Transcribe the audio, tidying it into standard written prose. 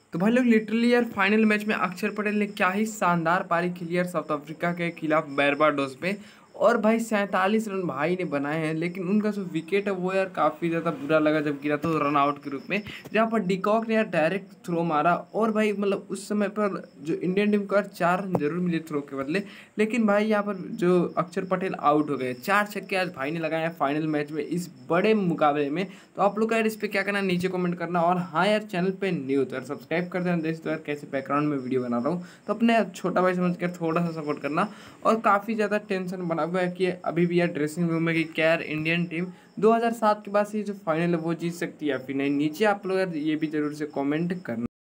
तो भाई लोग लिटरली यार फाइनल मैच में अक्षर पटेल ने क्या ही शानदार पारी खेली यार साउथ अफ्रीका के खिलाफ बारबाडोस में। और भाई 47 रन भाई ने बनाए हैं, लेकिन उनका जो विकेट है वो यार काफ़ी ज़्यादा बुरा लगा जब गिरा तो रन आउट के रूप में, जहाँ पर डिकॉक ने यार डायरेक्ट थ्रो मारा। और भाई मतलब उस समय पर जो इंडियन टीम को यार 4 रन जरूर मिले थ्रो के बदले, लेकिन भाई यहाँ पर जो अक्षर पटेल आउट हो गए। 4 छक्के आज भाई ने लगाए हैं फाइनल मैच में इस बड़े मुकाबले में। तो आप लोग का यार इस पर क्या करना नीचे कमेंट करना। और हाँ यार, चैनल पे न्यू तो यार सब्सक्राइब कर देना। देख तो यार कैसे बैकग्राउंड में वीडियो बना रहा हूँ, तो अपने छोटा भाई समझ कर थोड़ा सा सपोर्ट करना। और काफ़ी ज़्यादा टेंशन बना हुआ है कि अभी भी यार ड्रेसिंग रूम में कि क्या यार इंडियन टीम 2007 के बाद से जो फाइनल है वो जीत सकती है या फिर नहीं। नीचे आप लोग यार ये भी जरूर से कमेंट करना।